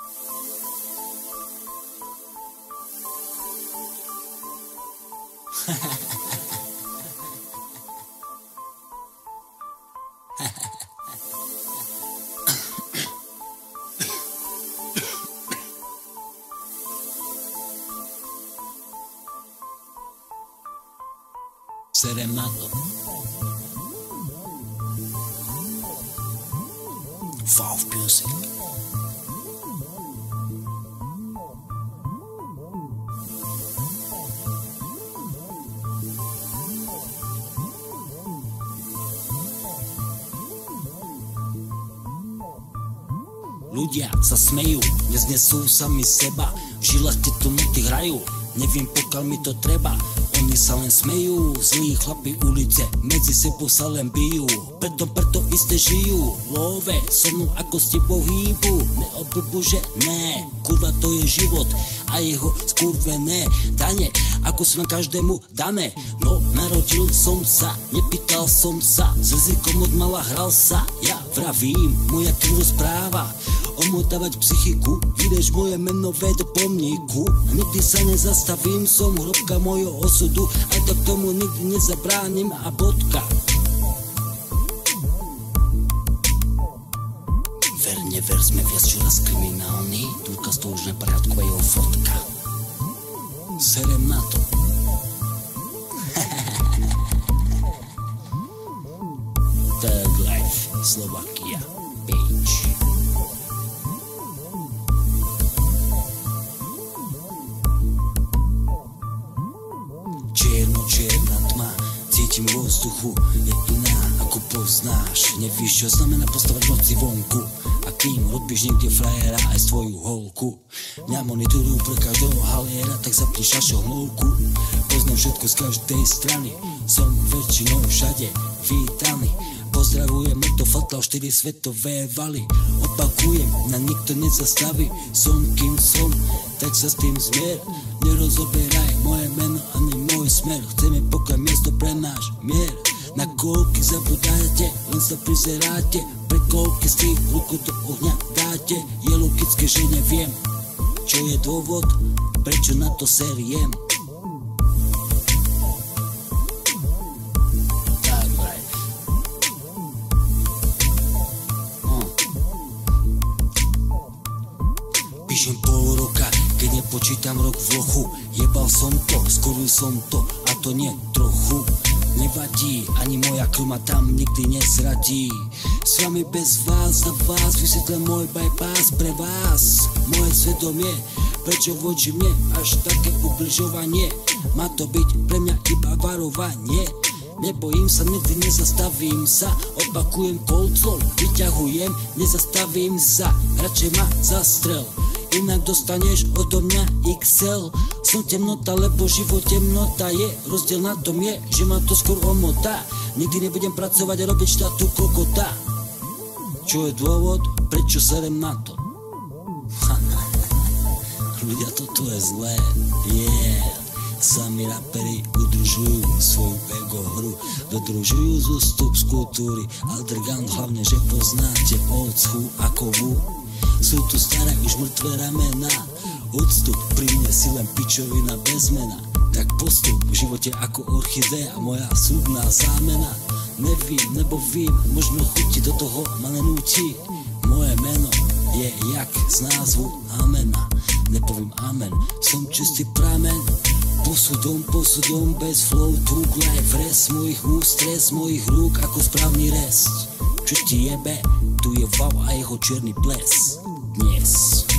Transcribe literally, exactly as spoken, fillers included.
Serem na to. Valve Music. Ľudia sa smejú, neznesú sami seba, v žilách tieto noty hrajú, neviem pokiaľ mi to treba. Oni sa len smejú, zlí chlapi ulice, medzi sebou sa len bijú, preto preto isté žijú. Love, so mnou ako s tebou hýbu, neoblbu, že ne, kurva to je život a jeho skurvené dane, ako sa každému dáme. No narodil som sa, nepýtal som sa, s rizikom od mala hral sa, ja vravím, moja krv správa, omotávať psychiku, vydeš moje menové do pomníku a nikdy sa nezastavím, som hrobka mojho osudu, aj to k tomu nikdy nezabránim a bodka. Ver, never, sme viac čoraz kriminálni, Turka z toho už neporiadku a jeho fotka. Serem na to. Thug Life, Slovakia, page. Čierno, čierna tma, cítim vo vzduchu, je iná ako poznáš. Nevíš, čo znamená postavať noci vonku, a kým robíš niekde frajera aj svoju holku. Mňa monitorujú pre každého haliera, tak zapni šašohnovku. Poznám všetko z každej strany, som väčšinou všade vítaný. Pozdravujem od to Fatal štyri svetové valy. Opakujem, na nikto nezastaví, som kým som, tak sa s tým zmier. Nerozoberaj moje meno ani môj smer, chceme pokoj, miesto pre náš mier. Na koľky zabudáte, len sa prizeráte, pre koľky z tých ruku do ohňa dáte. Je logické, že neviem, čo je dôvod, prečo na to seriem. Thug Life. Hm. Píšem pol roka, keď nepočítam rok v lochu. Jebal som to, skoril som to, a to nie trochu. Nevadí, ani moja krv ma tam nikdy nezradí. S vami bez vás, za vás vysvetlím môj bypass pre vás. Moje svedomie, prečo voči mne až také ubližovanie? Má to byť pre mňa iba varovanie. Nebojím sa, nikdy nezastavím sa, opakujem kolcov, vyťahujem, nezastavím sa, radšej ma zastrel. Inak dostaneš odo mňa iks el. Som temnota, lebo život temnota je. Rozdiel na tom je, že ma to skôr omotá. Nikdy nebudem pracovať a robiť štátu kokota. Čo je dôvod, prečo serem na to? Ľudia, toto je zlé. Yeah. Sami raperi udržujú svoju ego hru, dodržujú zostup z kultúry. Underground hlavne, že poznáte old school ako vú. Sú tu staré už mŕtve ramená, odstup pri mne si len pičovina bez mena. Tak postup v živote ako orchidea, moja súdna zámena. Nevím, nebo vím, možno chutí, do toho ma nenúti. Moje meno je jak z názvu amena. Nepovím amen, som čistý pramen. Posudom, posudom, bez flow, Thug Life, res mojich úst, stres mojich rúk ako správny rest. Čo ti jebe, tu je Vav a jeho čierny ples. Dnes.